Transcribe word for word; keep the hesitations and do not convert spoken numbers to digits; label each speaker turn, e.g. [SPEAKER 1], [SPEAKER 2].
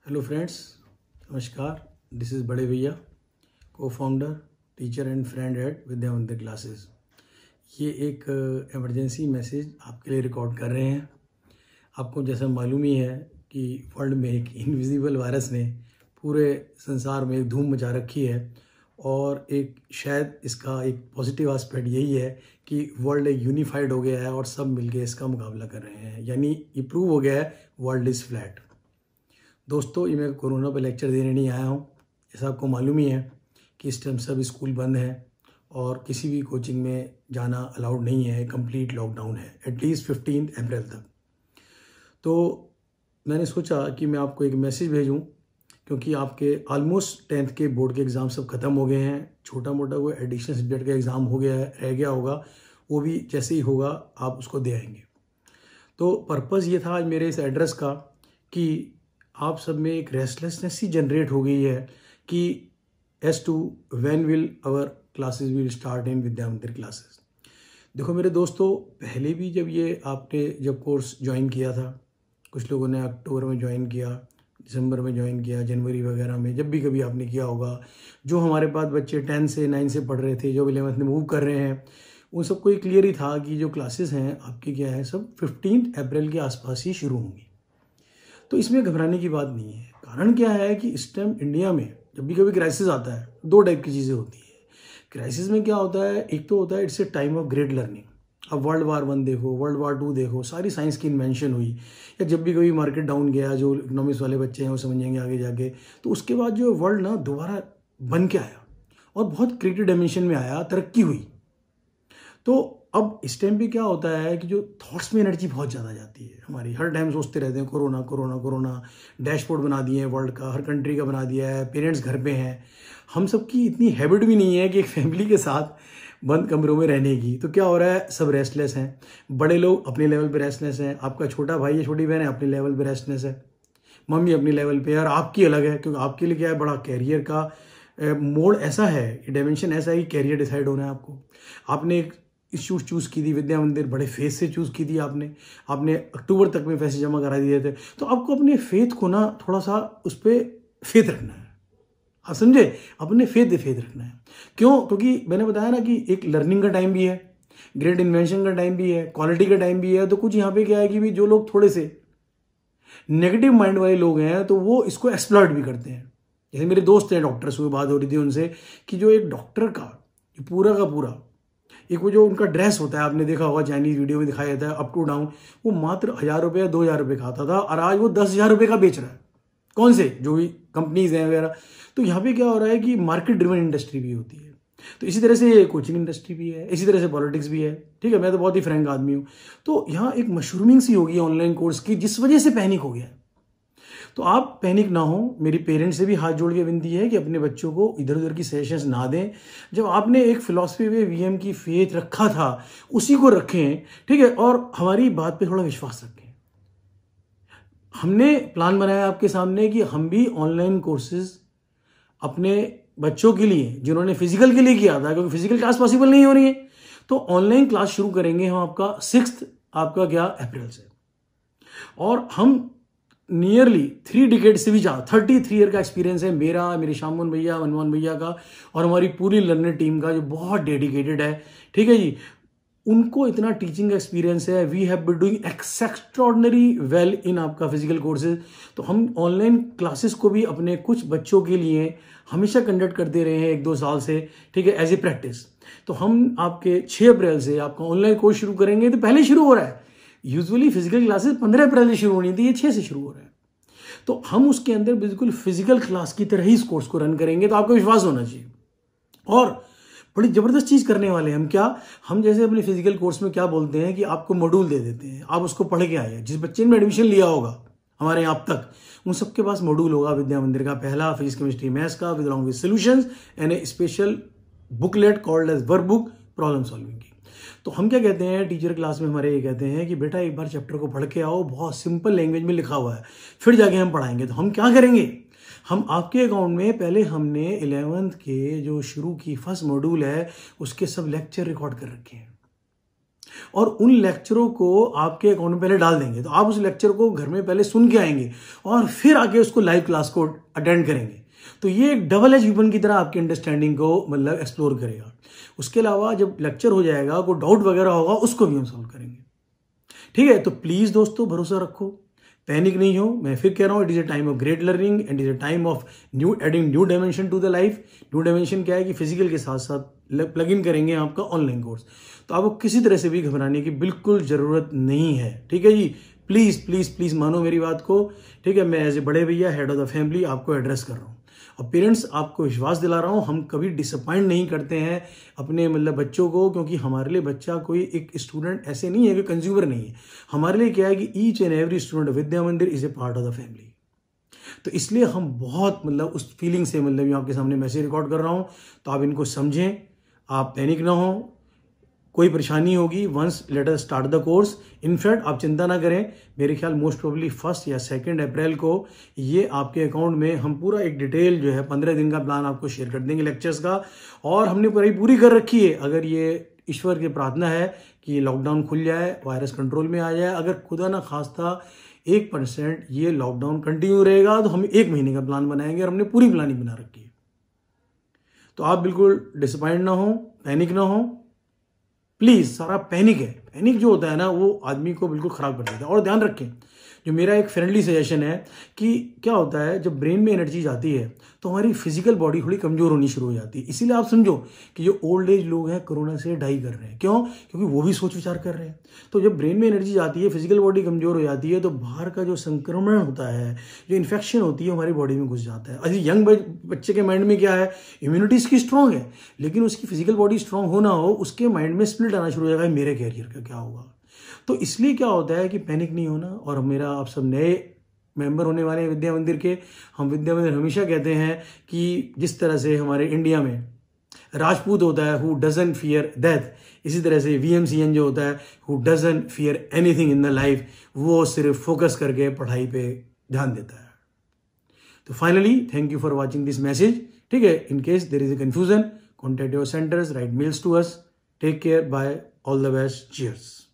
[SPEAKER 1] Hello friends, नमस्कार। This is बड़े भैया, co founder, teacher and friend at Vidyamandir classes. ये एक इमरजेंसी मैसेज आपके लिए रिकॉर्ड कर रहे हैं। आपको जैसा मालूम ही है कि वर्ल्ड में एक इनविजिबल वायरस ने पूरे संसार में एक धूम मचा रखी है, और एक शायद इसका एक पॉजिटिव एस्पेक्ट यही है कि वर्ल्ड एक यूनिफाइड हो गया है और सब मिलके इसका मुकाबला कर रहे हैं। यानी ये प्रूव हो गया है वर्ल्ड इज़ फ्लैट। दोस्तों, ये मैं कोरोना पे लेक्चर देने नहीं आया हूँ। जैसा आपको मालूम ही है कि इस टाइम सब स्कूल बंद हैं और किसी भी कोचिंग में जाना अलाउड नहीं है। कंप्लीट लॉकडाउन है एटलीस्ट फिफ्टीन अप्रैल तक। तो मैंने सोचा कि मैं आपको एक मैसेज भेजूं, क्योंकि आपके ऑलमोस्ट टेंथ के बोर्ड के एग्ज़ाम सब खत्म हो गए हैं। छोटा मोटा कोई एडिशनल सब्जेक्ट का एग्ज़ाम हो गया है, रह गया होगा, वो भी जैसे ही होगा आप उसको दे आएंगे। तो पर्पज़ ये था आज मेरे इस एड्रेस का कि आप सब में एक रेस्टलेसनेस ही जनरेट हो गई है कि as to when will our classes will start in Vidyamandir classes. देखो मेरे दोस्तों, पहले भी जब ये आपने जब कोर्स ज्वाइन किया था, कुछ लोगों ने अक्टूबर में ज्वाइन किया, दिसंबर में ज्वाइन किया, जनवरी वगैरह में, जब भी कभी आपने किया होगा, जो हमारे पास बच्चे टेंथ से नाइन से पढ़ रहे थे, जो इलेवंथ में मूव कर रहे हैं, उन सबको ये क्लियर ही था कि जो क्लासेस हैं आपकी क्या है, सब फिफ्टीन अप्रैल के आसपास ही शुरू होंगी। तो इसमें घबराने की बात नहीं है। कारण क्या है कि इस टाइम इंडिया में जब भी कभी क्राइसिस आता है, दो टाइप की चीज़ें होती है। क्राइसिस में क्या होता है, एक तो होता है it's a time of great learning. अब वर्ल्ड वार वन देखो, वर्ल्ड वार टू देखो, सारी साइंस की इन्वेंशन हुई, या जब भी कभी मार्केट डाउन गया, जो इकोनॉमिक्स वाले बच्चे हैं वो समझेंगे आगे जाके, तो उसके बाद जो वर्ल्ड ना दोबारा बन के आया और बहुत क्रिएटिव डायमेंशन में आया, तरक्की हुई। तो अब इस टाइम पे क्या होता है कि जो थॉट्स में एनर्जी बहुत ज़्यादा जाती है हमारी, हर टाइम सोचते रहते हैं कोरोना कोरोना कोरोना। डैशबोर्ड बना दिए हैं वर्ल्ड का, हर कंट्री का बना दिया है, पेरेंट्स घर पे हैं। हम सबकी इतनी हैबिट भी नहीं है कि एक फैमिली के साथ बंद कमरों में रहने की। तो क्या हो रहा है, सब रेस्टलेस हैं। बड़े लोग अपने लेवल पे रेस्टलेस हैं, आपका छोटा भाई या छोटी बहन है अपने लेवल पे रेस्टलेस है, मम्मी अपनी लेवल पे, और आपकी अलग है, क्योंकि आपके लिए क्या है, बड़ा कैरियर का मोड ऐसा है, डायमेंशन ऐसा है कि कैरियर डिसाइड होना है आपको। आपने एक इश्यूज चूज़ की थी, विद्यामंदिर बड़े फेथ से चूज़ की थी आपने आपने अक्टूबर तक में पैसे जमा करा दिए थे। तो आपको अपने फेथ को ना थोड़ा सा उस पर फेथ रखना है, आप समझे, अपने फेथ फेथ रखना है। क्यों? क्योंकि मैंने बताया ना कि एक लर्निंग का टाइम भी है, ग्रेट इन्वेंशन का टाइम भी है, क्वालिटी का टाइम भी है। तो कुछ यहाँ पे क्या है कि भी जो लोग थोड़े से नेगेटिव माइंड वाले लोग हैं तो वो इसको एक्सप्लॉइट भी करते हैं। जैसे मेरे दोस्त हैं डॉक्टर से, बात हो रही थी उनसे कि जो एक डॉक्टर का पूरा का पूरा एक वो जो उनका ड्रेस होता है, आपने देखा होगा चाइनीज वीडियो में दिखाया जाता है अप टू डाउन, वो मात्र हजार रुपये दो हजार रुपये खाता था और आज वो दस हजार रुपये का बेच रहा है। कौन से जो भी कंपनीज हैं वगैरह। तो यहाँ पे क्या हो रहा है कि मार्केट ड्रिवन इंडस्ट्री भी होती है। तो इसी तरह से कोचिंग इंडस्ट्री भी है, इसी तरह से पॉलिटिक्स भी है। ठीक है, मैं तो बहुत ही फ्रैंक आदमी हूँ। तो यहाँ एक मशरूमिंग सी होगी ऑनलाइन कोर्स की, जिस वजह से पैनिक हो गया। तो आप पैनिक ना हो। मेरी पेरेंट्स से भी हाथ जोड़ के विनती है कि अपने बच्चों को इधर उधर की सजेशंस ना दें। जब आपने एक फिलॉसफी में वीएम की फेथ रखा था, उसी को रखें। ठीक है, और हमारी बात पे थोड़ा विश्वास रखें। हमने प्लान बनाया आपके सामने कि हम भी ऑनलाइन कोर्सेज अपने बच्चों के लिए, जिन्होंने फिजिकल के लिए किया था, क्योंकि फिजिकल क्लास पॉसिबल नहीं हो रही है, तो ऑनलाइन क्लास शुरू करेंगे हम आपका सिक्स्थ आपका क्या अप्रैल से। और हम नियरली थ्री डिकेड से भी ज़्यादा, थर्टी थ्री ईयर का एक्सपीरियंस है मेरा, मेरे श्यामोहन भैया, मनमोहन भैया का, और हमारी पूरी लर्नर टीम का, जो बहुत डेडिकेटेड है। ठीक है जी, उनको इतना टीचिंग एक्सपीरियंस है। We have been doing extraordinary well in आपका फिजिकल कोर्सेज। तो हम ऑनलाइन क्लासेस को भी अपने कुछ बच्चों के लिए हमेशा कंडक्ट करते रहे हैं एक दो साल से। ठीक है, एज ए प्रैक्टिस। तो हम आपके छः अप्रैल से आपका ऑनलाइन कोर्स शुरू करेंगे। तो पहले शुरू हो रहा है, यूजुअली फिजिकल क्लासेस पंद्रह अप्रैल से शुरू होनी थी, ये छः से शुरू हो रहा है। तो हम उसके अंदर बिल्कुल फिजिकल क्लास की तरह ही इस कोर्स को रन करेंगे। तो आपको विश्वास होना चाहिए। और बड़ी जबरदस्त चीज़ करने वाले हैं हम। क्या, हम जैसे अपने फिजिकल कोर्स में क्या बोलते हैं कि आपको मॉड्यूल दे देते हैं, आप उसको पढ़ के आए। जिस बच्चे ने एडमिशन लिया होगा हमारे यहाँ अब तक, उन सबके पास मॉड्यूल होगा विद्यामंदिर का, पहला फिजिक्स केमिस्ट्री मैथ्स का, with along with solutions and a special booklet called as workbook problem solving की। तो हम क्या कहते हैं टीचर क्लास में हमारे, ये कहते हैं कि बेटा एक बार चैप्टर को पढ़ के आओ, बहुत सिंपल लैंग्वेज में लिखा हुआ है, फिर जाके हम पढ़ाएंगे। तो हम क्या करेंगे, हम आपके अकाउंट में पहले हमने इलेवेंथ के जो शुरू की फर्स्ट मॉड्यूल है उसके सब लेक्चर रिकॉर्ड कर रखे हैं। और उन लेक्चरों को आपके अकाउंट में पहले डाल देंगे, तो आप उस लेक्चर को घर में पहले सुन के आएंगे और फिर आके उसको लाइव क्लास को अटेंड करेंगे। तो ये एक डबल एज वेपन की तरह आपकी अंडरस्टैंडिंग को मतलब एक्सप्लोर करेगा। उसके अलावा जब लेक्चर हो जाएगा, कोई डाउट वगैरह होगा, उसको भी हम सॉल्व करेंगे। ठीक है, तो प्लीज दोस्तों भरोसा रखो, पैनिक नहीं हो। मैं फिर कह रहा हूँ, it is a time of great learning and is a time of new adding new dimension to the life. New dimension क्या है कि फिजिकल के साथ साथ प्लग इन करेंगे आपका ऑनलाइन कोर्स। तो आपको किसी तरह से भी घबराने की बिल्कुल जरूरत नहीं है। ठीक है जी, प्लीज प्लीज प्लीज मानो मेरी बात को। ठीक है, मैं एज ए बड़े भैया, हेड ऑफ द फैमिली, आपको एड्रेस कर रहा हूँ। और पेरेंट्स, आपको विश्वास दिला रहा हूँ, हम कभी डिसअपॉइंट नहीं करते हैं अपने मतलब बच्चों को, क्योंकि हमारे लिए बच्चा कोई एक स्टूडेंट ऐसे नहीं है कि कंज्यूमर नहीं है। हमारे लिए क्या है कि each and every student Vidya Mandir is a part of the family. तो इसलिए हम बहुत मतलब उस फीलिंग से मतलब मैं आपके सामने मैसेज रिकॉर्ड कर रहा हूँ। तो आप इनको समझें, आप पैनिक ना हो। कोई परेशानी होगी, once let us start the course. In fact आप चिंता ना करें, मेरे ख्याल मोस्ट प्रोबेबली फर्स्ट या सेकंड अप्रैल को ये आपके अकाउंट में हम पूरा एक डिटेल जो है पंद्रह दिन का प्लान आपको शेयर कर देंगे लेक्चर्स का। और हमने पूरी पूरी कर रखी है, अगर ये ईश्वर की प्रार्थना है कि ये लॉकडाउन खुल जाए, वायरस कंट्रोल में आ जाए, अगर खुदा ना खास्ता एक परसेंट ये लॉकडाउन कंटिन्यू रहेगा, तो हम एक महीने का प्लान बनाएंगे और हमने पूरी प्लानिंग बना रखी है। तो आप बिल्कुल डिसअपॉइंट ना हो, पैनिक ना हो प्लीज। सारा पैनिक है, पैनिक जो होता है ना वो आदमी को बिल्कुल खराब कर देता है। और ध्यान रखें, जो मेरा एक फ्रेंडली सजेशन है कि क्या होता है, जब ब्रेन में एनर्जी जाती है तो हमारी फिजिकल बॉडी थोड़ी कमजोर होनी शुरू हो जाती है। इसीलिए आप समझो कि जो ओल्ड एज लोग हैं कोरोना से डाई कर रहे हैं। क्यों? क्योंकि वो भी सोच विचार कर रहे हैं। तो जब ब्रेन में एनर्जी जाती है, फिजिकल बॉडी कमजोर हो जाती है, तो बाहर का जो संक्रमण होता है, जो इन्फेक्शन होती है, हमारी बॉडी में घुस जाता है। अभी यंग बच्चे के माइंड में क्या है, इम्यूनिटी इसकी स्ट्रांग है, लेकिन उसकी फिजिकल बॉडी स्ट्रांग हो ना हो, उसके माइंड में स्प्लिट आना शुरू हो जाएगा, मेरे कैरियर का क्या होगा। तो इसलिए क्या होता है कि पैनिक नहीं होना। और मेरा आप सब नए मेंबर होने वाले हैं विद्या मंदिर के, हम विद्या मंदिर हमेशा कहते हैं कि जिस तरह से हमारे इंडिया में राजपूत होता है हु डजंट फियर डेथ, इसी तरह से वीएमसी जो होता है who doesn't fear anything in the life, वो सिर्फ फोकस करके पढ़ाई पे ध्यान देता है। तो finally thank you for watching this message. ठीक है, in case there is a confusion, contact your centres, write mails to us. Take care, bye, all the best, cheers.